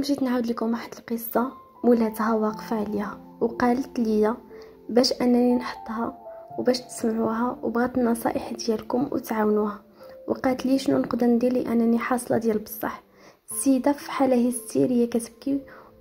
جيت نعاود لكم واحد القصه مولاتها واقفه عليها وقالت لي باش انني نحطها وباش تسمعوها، وبغات النصائح ديالكم وتعاونوها. وقالت لي شنو نقدر ندير لانني حاصله ديال بصح. السيده في حاله هستيريه كتبكي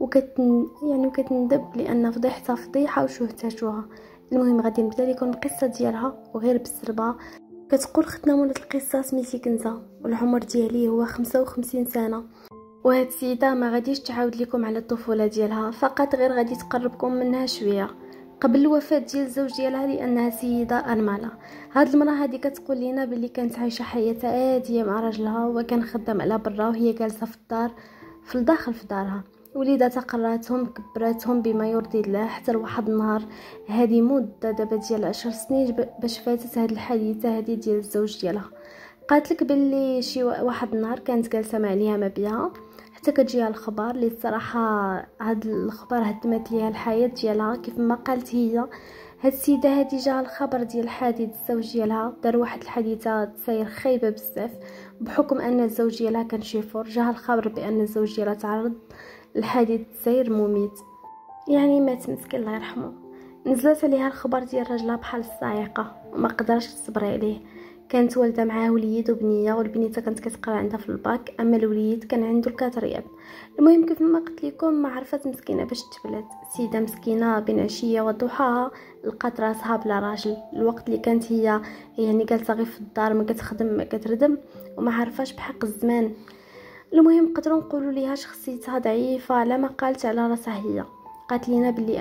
وكتندب لان فضيحتها فضيحه وشهتها. المهم غادي نبدا لكم القصه ديالها وغير بالسربه. كتقول ختنا مولات القصه سميتي كنزه والعمر ديالي هو 55 سنه، وهاد السيده ما غاديش تعاود لكم على الطفوله ديالها، فقط غير غادي تقربكم منها شويه قبل الوفاه ديال الزوج ديالها لانها سيده ارمله. هاد المراه هادي كتقول لينا بلي كانت عايشه حياه عاديه مع راجلها وكان خدام على برا وهي جالسه في الدار في الداخل في دارها. وليداتها قراتهم كبراتهم بما يرضي الله حتى لواحد النهار. هذه مده دابا ديال 10 سنين باش فاتت هاد الحادثه هذه ديال الزوج ديالها. قالت لك باللي شي واحد النهار كانت جالسه مع ليها ما بيها حتى كتجيها الخبر اللي الصراحه هاد الخبر هدمت ليها الحياه ديالها. كيف ما قالت هي هاد السيده هادي جاها الخبر ديال حادث الزوج ديالها، دار واحد الحادثه تسير خايبه بزاف بحكم ان الزوج ديالها كان شيفور. جاها الخبر بان الزوج ديالها تعرض لحادث سير مميت، يعني مات مسكين الله يرحمه. نزلت عليها الخبر ديال راجلها بحال الصاعقه وما قدرش تصبر عليه. كانت والده معاه وليد وبنيه، والبنيته كانت كتقرا عندها في الباك، اما الوليد كان عنده الكاترياب. المهم كيف ما قلت لكم ما عرفت مسكينه باش تبلد. سيده مسكينه بين عشيه وضحاها لقات راسها بلا راجل، الوقت اللي كانت هي يعني جالسه غير في الدار ما كتخدم ما كتردم وما عرفاش بحق الزمان. المهم نقدروا نقولوا ليها شخصيتها ضعيفه على ما قالت على راسها هي. قالت لينا بلي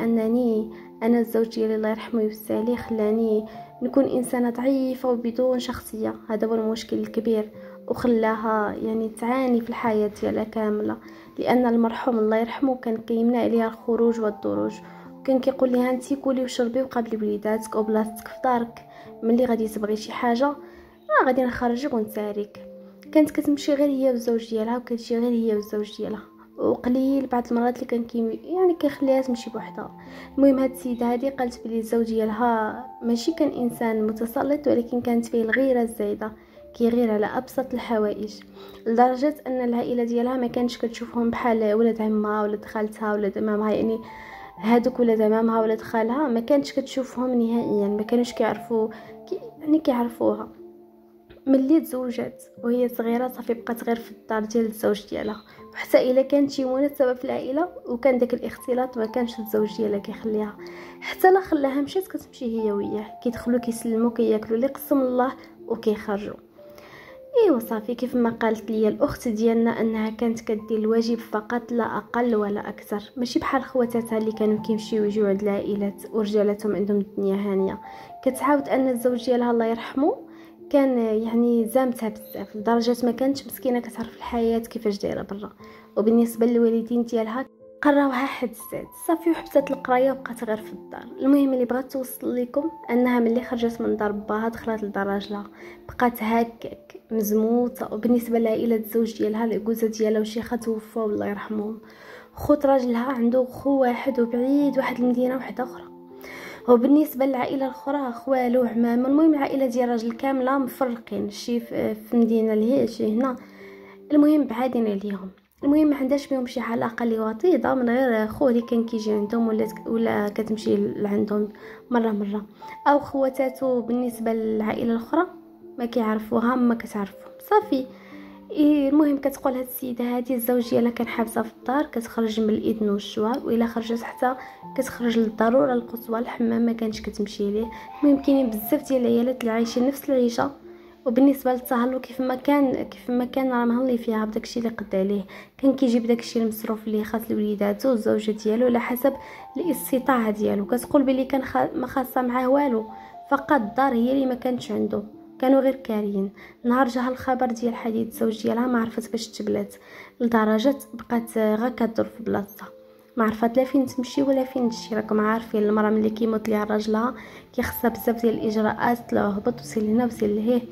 انا الزوج ديالي الله يرحمه ويوسع خلاني نكون انسانه ضعيفه وبدون شخصيه. هذا هو المشكل الكبير وخلاها يعني تعاني في الحياه ديالها كامله، لان المرحوم الله يرحمه كان كيمنع عليها الخروج والدروج، وكان كيقول لها انت كولي وشربي وقابلي وليداتك وبلاصتك في دارك، ملي غادي تبغي شي حاجه غادي نخرجك ونساريك. كانت كتمشي غير هي والزوج ديالها وكتجي غير هي والزوج ديالها، وقليل بعض المرات اللي كان يعني كيخليها تمشي بوحدها. المهم هاد السيده هذه قالت بلي الزوج ديالها ماشي كان انسان متسلط، ولكن كانت فيه الغيره الزايده، كيغير على ابسط الحوائج، لدرجه ان العائله ديالها ما كانش كتشوفهم بحال ولاد عمها ولاد خالتها ولاد امامها. يعني هادوك ولاد امامها ولاد خالها ما كانتش كتشوفهم نهائيا، ما كانوش كيعرفوا يعني كيعرفوها. ملي تزوجت وهي صغيره صافي بقات غير في الدار ديال الزوج ديالها، وحتى الا كانت شي مناسبه في العائله وكان داك الاختلاط ما كانش الزوج ديالها كيخليها، حتى لا خلاها مشات كتمشي هي وياه كيدخلوا كيسلموا كياكلوا اللي قسم الله وكيخرجوا. ايوا صافي كيف ما قالت لي الاخت ديالنا انها كانت كدير الواجب فقط لا اقل ولا اكثر، ماشي بحال خواتاتها اللي كانوا كيمشيو يجيو عند العائلات ورجالاتهم عندهم الدنيا هانيه. كتعاود ان الزوج ديالها الله يرحمه كان يعني زامتها بزاف لدرجه ما كانتش مسكينه كتعرف الحياه كيفاش دايره برا. وبالنسبه للوالدين ديالها قراوها حد الزاد صافي وحبست القرايه وبقات غير في الدار. المهم اللي بغات توصل لكم انها ملي خرجت من دار باها دخلت لدار راجلها بقات هكاك مزموطه. وبالنسبه لعائله الزوج ديالها العجوزه ديالها وشيخه توفاو الله يرحمهم، خوت راجلها عنده خو واحد وبعيد واحد المدينه واحده اخرى، وبالنسبه للعائله الاخرى خوالو وعمامه. المهم العائله ديال الراجل كامله مفرقين، شي في مدينه لهي شي هنا، المهم بعادين عليهم. المهم ما عندهاش بهم شي علاقه اللي وطيده من غير خوه اللي كان كيجي عندهم ولا كتمشي لعندهم مره او خواتاتو. بالنسبه للعائله الاخرى ما كيعرفوها ما كتعرفهم صافي. المهم كتقول هاد السيده هادي الزوج ديالها كان حابسه في الدار كتخرج من الاذن والشواء، والا خرجت حتى كتخرج للضروره القصوى الحمام ما كانش كتمشي ليه. المهم كاينين بزاف ديال العيالات اللي عايشين نفس العيشه. وبالنسبه للتهلو كيف ما كان راه مهلي فيها بداكشي اللي قد عليه، كان كيجيب داكشي المصروف اللي خاص لوليداتو والزوجه ديالو على حسب الاستطاعه ديالو. كتقول بلي كان ما خاصه معاه والو، فقط الدار هي اللي ما كانتش عنده، كانوا غير كاريين. نهار جاها الخبر ديال حديث الزوج ديالها ما عرفت باش تبلات، لدرجه بقات غا كدور في بلاصتها ما عرفت لا فين تمشي ولا فين تمشي. راكم عارفين المراه ملي كيموت ليها راجلها كيخصها بزاف ديال الاجراءات، لا هبط وسير لهنا وسير لهيه،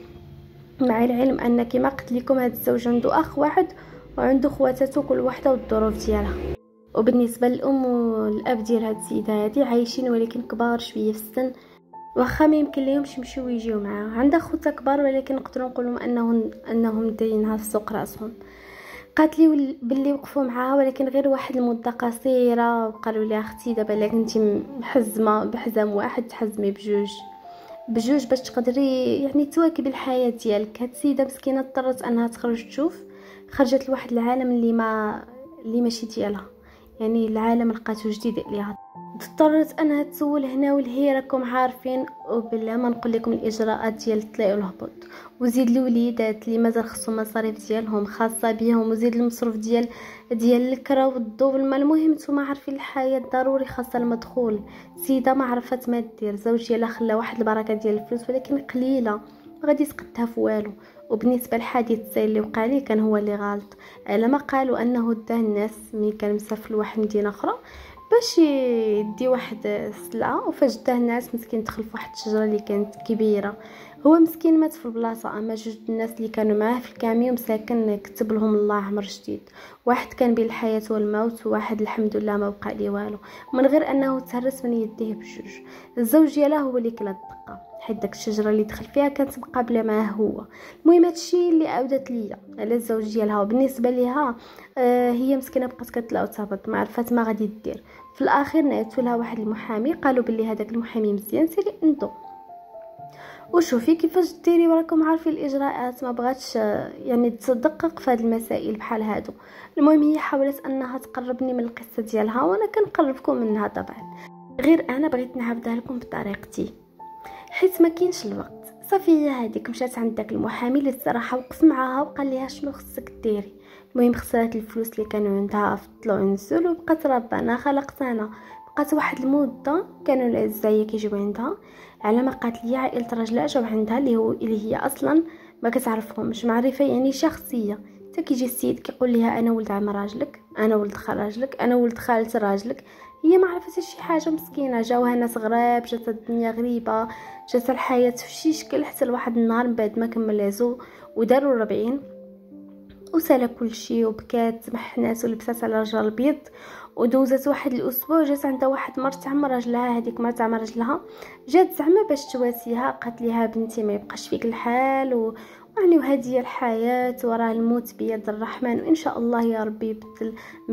مع العلم ان كما قلت لكم هذا الزوج عنده اخ واحد وعنده خواتاتو كل وحده والظروف ديالها. وبالنسبه للام والاب ديال هاد السيده هادي عايشين ولكن كبار شويه في السن، واخا ما يمكن ليهمش يمشيو ويجيو معاها. عندها خوتا كبار ولكن نقدروا نقولوا انهم دايرينها في سوق راسهم. قالت لي باللي وقفوا معاها ولكن غير واحد المده قصيره، وقالوا لي اختي دابا الا كنتي محزمه بحزام واحد تحزمي بجوج باش تقدري يعني تواكبي الحياه ديالك. هاد السيده مسكينه اضطرت انها تخرج تشوف، خرجت لواحد العالم اللي ماشي ديالها، يعني العالم لقاتو جديد عليها. اضطرت انها تسول هنا والهي راكم عارفين، وبلا ما نقول لكم الاجراءات ديال الطلوع والهبوط، وزيد الوليدات اللي مازال خصهم مصاريف ديالهم خاصه بهم، وزيد المصروف ديال الكرا والضو والماء. المهم نتوما عارفين الحياه ضروري خاصه المدخول. سيده ما عرفت ما دير، زوج ديالها خلى واحد البركه ديال الفلوس ولكن قليله، ما غادي يسقطها في والو. وبالنسبه للحادث السير اللي وقع ليه كان هو اللي غلط، على ما قالوا انه داه الناس ملي كان مسافر لواحد مدينه اخرى باش يدي واحد السلعه، وفاش داه الناس مسكين دخل في واحد الشجره اللي كانت كبيره. هو مسكين مات في البلاصه، اما جوج الناس اللي كانوا معاه في الكاميون مساكن كتب لهم الله عمر جديد. واحد كان بين الحياه والموت، وواحد الحمد لله ما بقى ليه والو، من غير انه تهرس من يديه بجوج. الزوج ديالها هو اللي كلا الدقه، حيت داك الشجره اللي دخل فيها كانت مقابله معاه هو. المهم هادشي اللي عاودت ليا على الزوج ديالها. وبالنسبه ليها هي مسكينه بقات كتلا وتهبط، ما عرفت ما غادي دير. في الاخير نعتو لها واحد المحامي، قالوا باللي هذاك المحامي مزيان سيري انتو وشوفي كيفاش ديري، وراكم عارفين الاجراءات. ما بغاتش يعني تدقق في هذه المسائل بحال هادو. المهم هي حاولت انها تقربني من القصه ديالها، وانا كنقربكم منها طبعا، غير انا بغيت نعاودها لكم بطريقتي حيت ما كاينش الوقت. صافي هي هذيك مشات عند داك المحامي اللي الصراحه وقف معاها وقال لها شنو خصك ديري. المهم خسرات الفلوس اللي كانوا عندها في الطلوع والنزول، وبقات ربنا خلقت انا. بقات واحد المده كانوا الاعزائيه كيجيو عندها، على ما قالت لي عائله راجل جاو عندها اللي هي اصلا ما كتعرفهمش معرفه يعني شخصيه. حتى كيجي السيد كيقول لها انا ولد عم راجلك، انا ولد خال راجلك، انا ولد خالة راجلك. هي ما عرفتش شي حاجه مسكينه، جاوها ناس غراب، جات الدنيا غريبه، جات الحياه في شي شكل، حتى لواحد النهار من بعد ما كمل عزو وداروا 40 وسالا كل شيء، وبكات تمحنات ولبسات على رجل البيض. ودوزت واحد الاسبوع، جات عندها واحد مرت عم راجلها، هذيك مرت عم راجلها جات زعما باش تواسيها، قالت ليها بنتي ما يبقاش فيك الحال يعني وهذه هي الحياه، وراه الموت بيد الرحمن، وان شاء الله يا ربي يبدل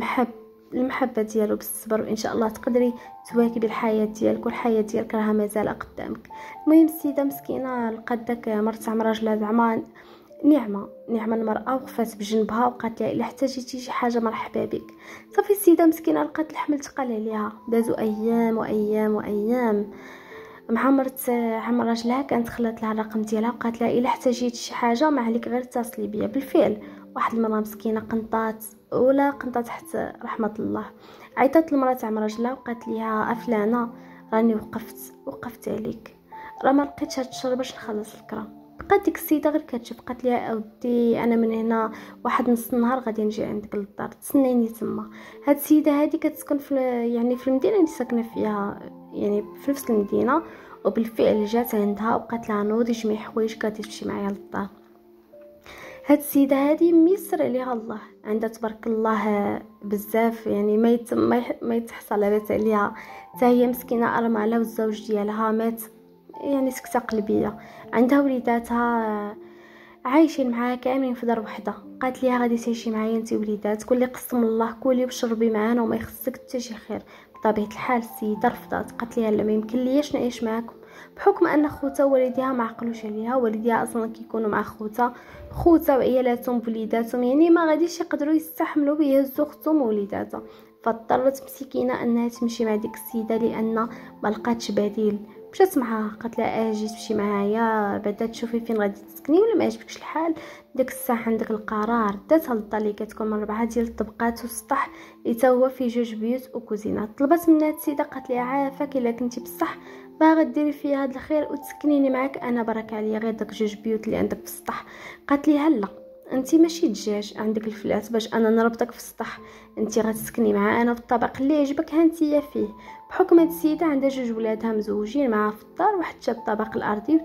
المحبه ديالو بالصبر، وان شاء الله تقدري تواكبي الحياه ديالك، والحياه ديالك راها مازال قدامك. المهم السيده مسكينه لقات داك مرت عم راجلها زعما نعمه المراه، وقفات بجنبها وقالت لها الا احتاجيتي شي حاجه مرحبا بك. صافي السيده مسكينه لقات الحمل تقال عليها، دازوا ايام وايام وايام مع مرت عم راجلها. كانت خلات لها الرقم ديالها وقالت لها الا احتاجيتي شي حاجه ما عليك غير اتصلي بيا. بالفعل واحد المره مسكينه قنطات حتى رحمه الله، عيطت لمرات عم راجلها وقالت لها افلانه راني وقفت عليك، راه ما لقيتش هاد الشهر باش نخلص الكرا. بقات ديك السيده غير كتشوف، قالت لها اودي انا من هنا واحد نص النهار غادي نجي عندك للدار، تسنيني تما. هاد السيده هادي كتسكن في المدينه اللي ساكنه فيها، يعني في نفس المدينه. وبالفعل جات عندها وقالت لها نوضي جميع حوايجك غادي تمشي معايا للدار. هاد السيده هادي ميسر عليها الله، عندها تبارك الله بزاف، يعني ما يتحصى لاباس عليها. حتى هي مسكينه ارمله والزوج ديالها مات، يعني سكته قلبيه. عندها وليداتها عايشين معاها كاملين في دار وحده. قالت ليها غادي تعيشي معايا انت وليداتك، واللي قسم الله كلي وشربي معانا وما يخصك حتى شي خير. بطبيعه الحال السيده رفضت، قالت ليها لا ما يمكن ليش نعيش معاكم، بحكم ان خوتها ووالديها ما عقلوش عليها. والديها اصلا كيكونوا مع خوتها وعيالاتهم بوليداتهم، يعني ما غاديش يقدروا يستحملوا بيهزوا اختهم ووليداتها. فاضطرت مسكينه انها تمشي مع ديك السيده لان ما لقاتش بديل. مشات معاها قالت لها اجي تمشي معايا بعدا تشوفي فين غادي تسكني، ولا ما عجبكش الحال ديك الساعه عندك القرار. داتها للدار اللي كتكون من 4 ديال الطبقات والسطح اللي تا هو فيه 2 بيوت وكوزينه. طلبت منها السيده قالت لها عافاك الا كنتي بصح باغا ديري فيا هذا الخير وتسكنيني معاك، انا برك عليا غير داك 2 بيوت اللي عندك في السطح. قالت لها لا انت ماشي دجاج عندك الفلات باش انا نربطك في السطح، انت غتسكني معانا في الطابق اللي يعجبك هانتيا فيه. بحكم هاد السيده عندها 2 ولادها مزوجين معاها في الدار، واحد شاد الطابق الارضي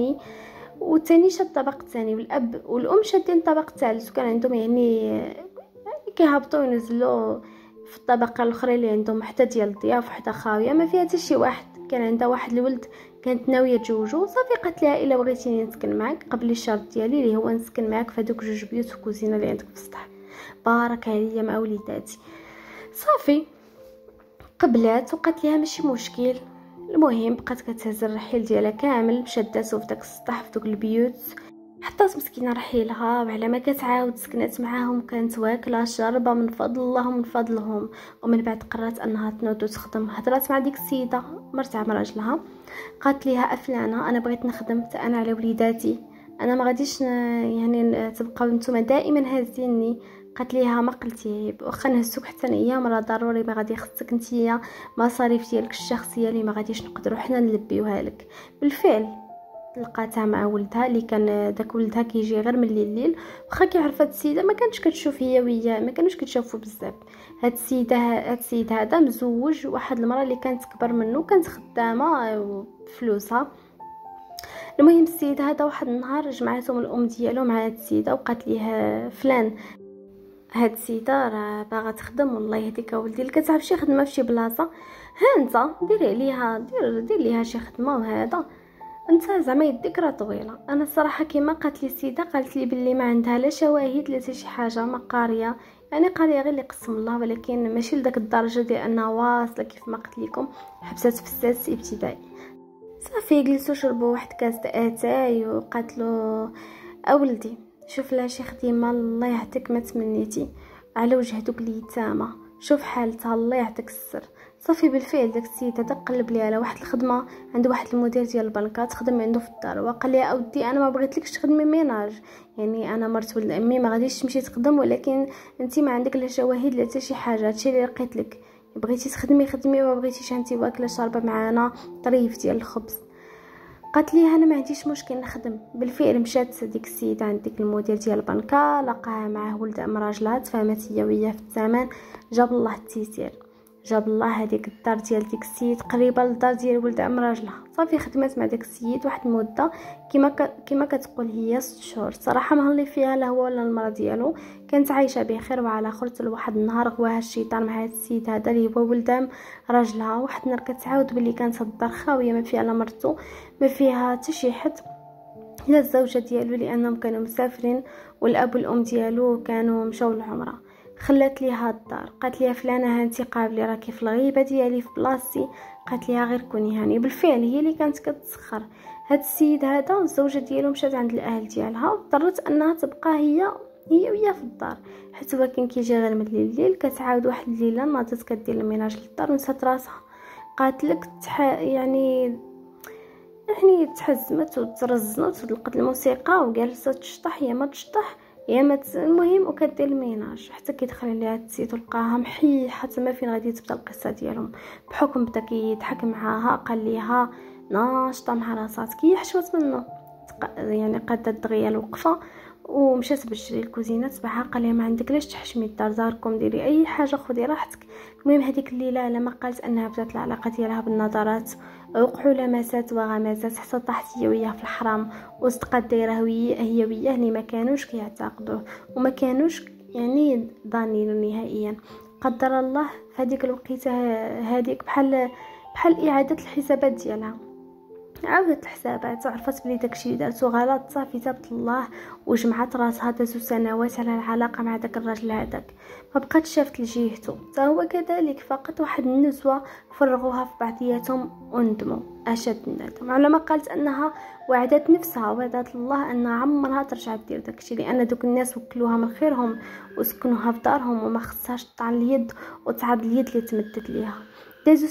والثاني شاد الطابق الثاني، والاب والام شادين الطابق الثالث، وكان عندهم يعني كيهبطوا وينزلوا في الطبقه الاخرى اللي عندهم حتى ديال الضياف، وحده خاويه ما فيها حتى شي واحد. كان عندها واحد الولد كانت ناويه تزوجو. صافي قالت لها الا بغيتيني نسكن معاك قبل الشرط ديالي اللي هو نسكن معاك في هذوك 2 بيوت وكوزينه اللي عندك في السطح. بارك عليا مع وليداتي. صافي قبلات وقالت ليها ماشي مشكل. المهم بقات كتهز الرحيل ديالها كامل، مشات داتو في داك السطح في دوك البيوت، حطات مسكينه رحيلها وعلى ما كتعاود سكنات معاهم، كانت واكله شاربه من فضل الله ومن فضلهم. ومن بعد قررت انها تنوض وتخدم. هضرات مع ديك السيده مرت عم راجلها، قالت ليها افلانه انا بغيت نخدم حتى انا على وليداتي، انا ما غاديش يعني تبقاو نتوما دائما هازيني. قالت ليها ما قلتي عيب، واخا نهزوك حتى نيا مرة ضروري ما غادي خصك نتيا مصاريف ديالك الشخصيه اللي ما غاديش نقدروا حنا نلبيوها لك. بالفعل لقاتها مع ولدها اللي كان داك ولدها كيجي غير من الليل، واخا كيعرف هاد السيده ما كانتش كتشوف هي وياه، ما كانوش كيتشافوا بزاف. هاد السيد هذا مزوج واحد المراه اللي كانت كبر منه، كانت خدامه بفلوسها. المهم السيد هذا واحد النهار جمعاتهم الام ديالو مع هاد السيده وقالت ليه فلان هاد السيده راه باغا تخدم، والله يهديك ولدي اللي كتعرف شي خدمه فشي بلاصه، ها انت ديري عليها دير ليها شي خدمه. وهذا انت زعما يديك راه طويله. انا الصراحه كيما قالت لي السيده، قالت لي باللي ما عندها لا شواهد لا شي حاجه، ما قاريه، يعني قاريه غير اللي قسم الله، ولكن ماشي لداك الدرجه ديال انها واصله كيف ما قلت لكم حبست في السادس ابتدائي. صافي جلسوا شربوا واحد كاس اتاي، وقالت له اولدي شوف لها شي خدمه الله يعطيك ما تمنيتي على وجه دوك اليتامى، شوف حالتها الله يعطيك السر. صافي بالفعل داك السيد هذا قلب لي على واحد الخدمه عند واحد المدير ديال البنكه تخدم عنده في الدار، وقال لي اودي انا ما بغيتلكش تخدمي ميناج، يعني انا مرت ولد امي ما غاديش تمشي تخدم، ولكن انت ما عندك لا شواهد لا حتى شي حاجه، هادشي اللي لقيت لك، بغيتي تخدمي خدمي، ما بغيتيش انت واكله شاربه معانا طريف ديال الخبز. قالت لي انا ما عنديش مشكل نخدم. بالفعل مشات ديك السيده عند ديك المدير ديال البنكه، لقاها معاه ولد راجلها، تفاهمت هي وياه في الثمن، جاب الله التيسير، جاب الله هذيك الدار ديال ديك السيد قريبه للدار ديال ولد راجلها. صافي خدمت مع داك السيد واحد المده كما كتقول هي 6 شهور. صراحه ما هلي فيها لا هو ولا المراه ديالو، كانت عايشه بخير وعلى خير. حتى لواحد النهار غواها الشيطان مع هذا السيد هذا اللي هو ولد راجلها. واحد النهار كتعاود بلي كانت الدار خاويه، ما فيها لا مرتو ما فيها حتى شي حد، لا الزوجه ديالو لانهم كانوا مسافرين، والاب والام ديالو كانوا مشاو للعمره. خلات ليها الدار، قالت ليها فلانه هانتي قابلي راكي في الغيبه ديالي في بلاصتي، قالت ليها غير كوني هاني. بالفعل هي اللي كانت كتسخر. هاد السيد هذا الزوجه ديالو مشات عند الاهل ديالها، واضطرت انها تبقى هي وياه في الدار، حيت هو كان كيجي غير من الليل. كتعاود واحد الليله ناضت كدير الميناج للدار ونسات راسها، قالت لك يعني تحزمت وترزنت وطلقت الموسيقى وجالسه تشطح، يا ما تشطح يا ما المهم وكدير الميناج، حتى كيدخل عليها السيد ولقاها محيحه تما فين غادي تبدا القصه ديالهم. بحكم بدا كيضحك معاها، قال ليها ناشطه مع راساتك، هي حشوت منه، يعني قادت دغيا الوقفه ومشات بجري الكوزينه تبعها. قال لها ما عندك لاش تحشمي الدار داركم، ديري اي حاجه خدي راحتك. المهم هذيك الليله لما قالت انها بدات العلاقه ديالها بالنظرات، وقعوا لمسات وغمازات حتى طاحت هي وياه في الحرام، وصدقات دايره هي وياه اللي ما كانوش كيعتقدوه وما كانوش يعني ضانين نهائيا. قدر الله في هذيك الوقيته هذيك بحال اعاده الحسابات ديالها، عاودت الحسابات وعرفت بلي داكشي اللي دارتو غلط. صافي تابت الله وجمعت راسها، دازو سنوات على العلاقه مع داك الراجل هذاك، ما بقات شافت لجهته حتى هو كذلك. فقط واحد النزوه فرغوها في بعضياتهم وندموا اشد الندم، على ما قالت انها وعدت نفسها وعدت الله انها عمرها ترجع دير داكشي، لان دوك الناس وكلوها من خيرهم وسكنوها في دارهم وما خصهاش تطعن اليد وتعرض اليد اللي تمدت ليها. دازو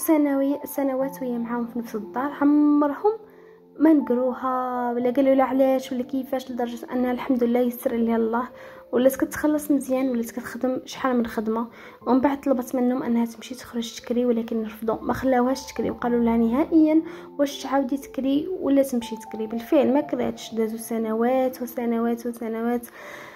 سنوات وهي معاهم في نفس الدار، عمرهم ما نقروها ولا قالوا لها علاش ولا كيفاش، لدرجه انها الحمد لله يسر ليها الله ولات كتخلص مزيان، ولات كتخدم شحال من خدمه. ومن بعد طلبت منهم انها تمشي تخرج تكري، ولكن رفضوا، ما خلاوهاش تكري وقالوا لها نهائيا واش تعاودي تكري ولا تمشي تكري. بالفعل ما كراتش. دازو سنوات وسنوات وسنوات،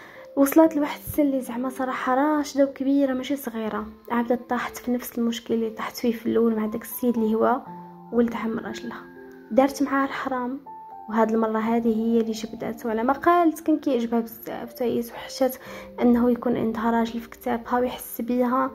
وصلت لواحد السن اللي زعما صراحه راشده وكبيره ماشي صغيره، عاودت طاحت في نفس المشكل اللي طاحت فيه في الاول مع داك السيد اللي هو ولد عم راجلها. دارت معاه الحرام، وهاد المره هذه هي اللي جبدته. على ما قالت كان كيعجبها بزاف تايس، وحشات انه يكون عندها راجل في كتابها ويحس بيها.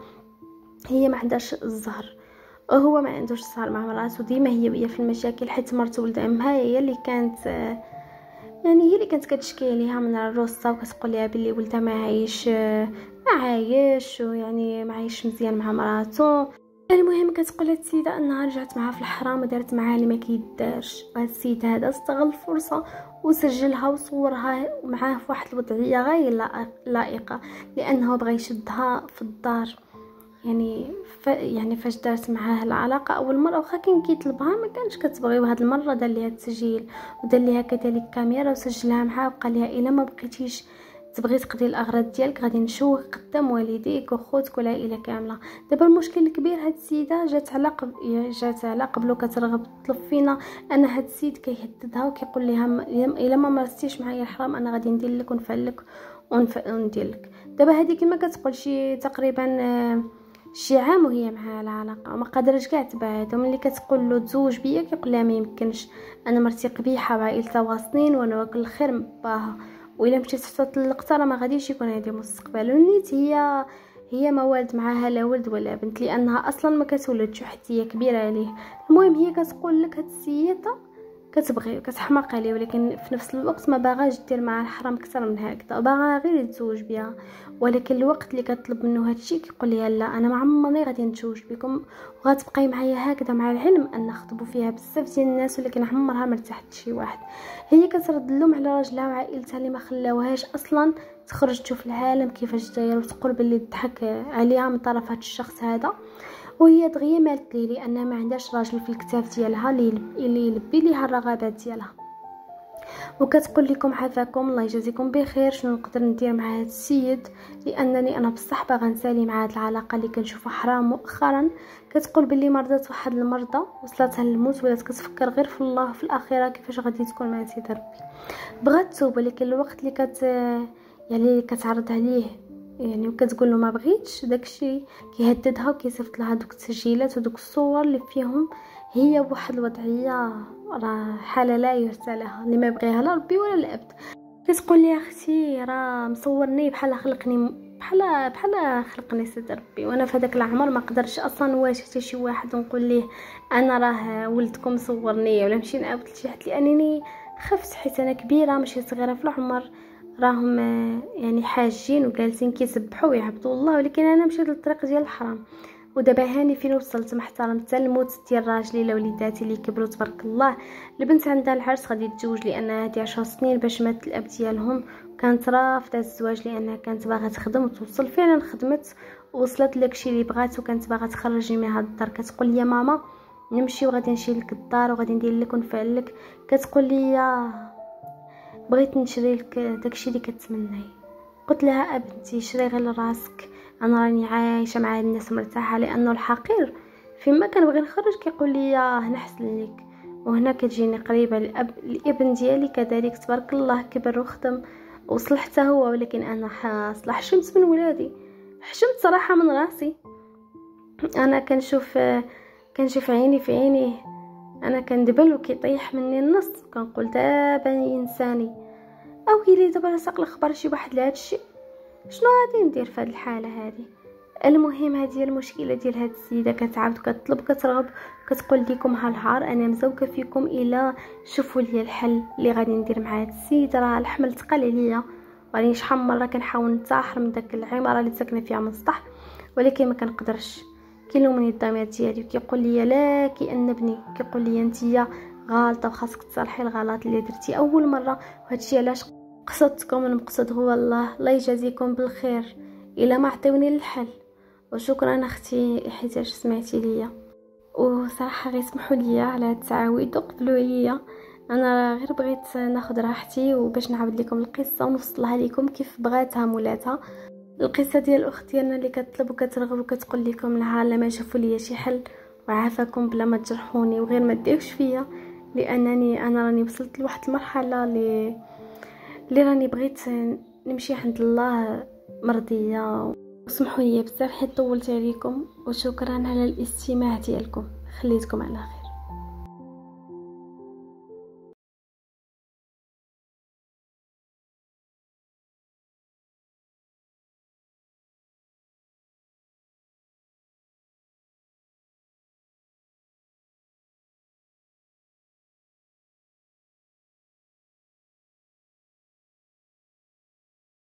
هي ما عندهاش الزهر وهو ما عندوش الزهر مع مراته، ديما هي وياه في المشاكل، حيت مرته ولد عمها هي اللي كانت يعني هي اللي كانت كتشكي ليها من الروسه وكتقول لها بلي ولدها ما عايش، ويعني ما عايش مزيان مع مراته. المهم كتقول هاد السيده انها رجعت معها في الحرام ودارت معها اللي ما كيدارش. وهاد السيد هذا استغل الفرصه وسجلها وصورها معاه في واحد الوضعيه غير لائقه، لانه بغى يشدها في الدار. يعني فاش دارت معاه العلاقه اول مره، واخا كان كيطلبها ما كانش كتبغي، وهاد المره دار ليها التسجيل ودار ليها كذلك كاميرا وسجلها معاه، وقال لها الا ما بقيتيش تبغي تقضي الاغراض ديالك غادي نشوه قدام والديك وخوتك والعائله كامله. دابا المشكل الكبير، هاد السيده جات على قبل كترغب تطلب فينا ان هاد السيد كيهددها وكيقول لها الا ما مارستيش معايا الحرام انا غادي ندير لك ونفعل لك وندير لك. دابا هذه كما كتقول شي تقريبا شي عام وهي معها العلاقه وما قادرش كاع تبعد. وملي كتقول له تزوج بيا كيقول لها ما يمكنش، انا مرتي قبيحه وعائلتها واصلين وانا واكل الخير من باها، والا مشيت حتى طلقتها راه ما غاديش يكون عندي مستقبل. ونيت هي ما والد معاها لا ولد ولا بنت، لانها اصلا ما كتولدش وحتى هي كبيره عليه. المهم هي كتقول لك هاد السيده كتبغي كتحماق عليه، ولكن في نفس الوقت ما باغاش دير معاه الحرام اكثر من هكذا، باغا غير يتزوج بها. ولكن الوقت اللي كتطلب منه هادشي كيقول لها لا انا ما عمرني غادي نتزوج بكم وغتبقاي معايا هكذا، مع العلم ان خطبوا فيها بزاف ديال الناس ولكن عمرها ما ارتاحت شي واحد. هي كترد اللوم على راجلها وعائلتها اللي ما خلاوهاش اصلا تخرج تشوف العالم كيفاش داير، وتقول باللي ضحك عليها من طرف هاد الشخص هذا. وهي دغيا مالت ليه لان ما عندهاش راجل في الكتاف ديالها اللي يلبي ليها الرغبات ديالها. وكتقول لكم عافاكم الله يجازيكم بخير، شنو نقدر ندير مع هذا السيد، لانني انا بصح باغا نسالي مع هذه العلاقه اللي كنشوفها حرام مؤخرا. كتقول باللي مرضت واحد المرضى وصلتها للموت، ولات كتفكر غير في الله وفي الاخره كيفاش غادي تكون مع سيدي ربي. بغات توب، ولكن الوقت اللي كتعرض عليه وكتقول له ما بغيتش، داكشي كيهددها وكيصيفط لها دوك التسجيلات ودوك الصور اللي فيهم هي بواحد الوضعيه راه حاله لا يرثى لها، اللي ما يبغيها لا ربي ولا العبد. كتقول لي اختي راه مصورني بحال خلقني سيدي ربي، وانا في هذاك العمر ما قدرش اصلا نواجه حتى شي واحد ونقول ليه انا راه ولدكم صورني ولا نمشي نعاود لشي حد، لانني خفت حيت انا كبيره ماشي صغيره في العمر، راهم حاجين وجالسين كيسبحوا ويعبدوا الله، ولكن انا مشيت للطريق ديال الحرام. ودابا هاني فين وصلت، ما احترمت الموت ديال راجلي لا وليداتي اللي كبروا تبارك الله. البنت عندها العرس غادي تتزوج لان هادي 10 سنين باش مات الاب ديالهم، كانت رافضه الزواج لانها كانت باغا تخدم وتوصل. فعلا خدمت ووصلت لكشي اللي بغات، وكانت باغا تخرجني من هاد الدار. كتقول لي ماما نمشي وغادي نشيل لك الدار وغادي ندير لك ونفعل لك. كتقول لي بغيت نشري لك داكشي اللي كتمناي. قلت لها ابنتي شري غير لراسك، انا راني عايشه مع الناس مرتاحه، لانه الحقير فيما كنبغي نخرج كيقول لي هنا حسن ليك، وهنا كتجيني قريبه. الابن ديالي كذلك تبارك الله كبر وخدم وصلح حتى هو، ولكن انا حاصله حشمت من ولادي، حشمت صراحه من راسي. انا كنشوف عيني في عينيه، انا كندبل وكيطيح مني النص، كنقول دابا انساني او كيلي دابا ساق الخبر شي واحد لهذا الشيء، شنو غادي ندير في هذه الحاله هذه. المهم هذه هي المشكله ديال هاد السيده، كتعاود كتطلب كترغب كتقول لكم هالنهار انا مزوقه فيكم الى شوفوا لي الحل اللي غادي ندير مع هاد السيد. راه الحمل ثقل عليا، راني شحال من مره كنحاول نتاحر من داك العماره اللي ساكنه فيها من السطح، ولكن ما كنقدرش. كيلومني الضمير ديالي وكيقول لي لا كأن ابني، كيقول لي انتيا غالطه وخاصك تصلحي الغلط اللي درتي اول مره، وهادشي علاش قصدتكم. المقصد هو الله يجازيكم بالخير الا ما عطيوني الحل. وشكرا اختي حيتاش سمعتي ليا، وصراحه غير سمحوا لي على هاد التعاويض وقبلوا عليا، انا غير بغيت ناخذ راحتي وباش نعاود لكم القصه ونوصلها لكم كيف بغاتها مولاتها. القصه ديال الاخت ديالنا اللي كتطلب وكترغب وكتقول لكم لها لما شافوا ليا شي حل وعافاكم بلا ما تجرحوني وغير ما ديروش فيا، لانني انا راني وصلت لواحد المرحله اللي راني بغيت نمشي عند الله مرضيه. وسمحوا لي بزاف حيت طولت عليكم، وشكرا على الاستماع ديالكم، خليتكم على خير.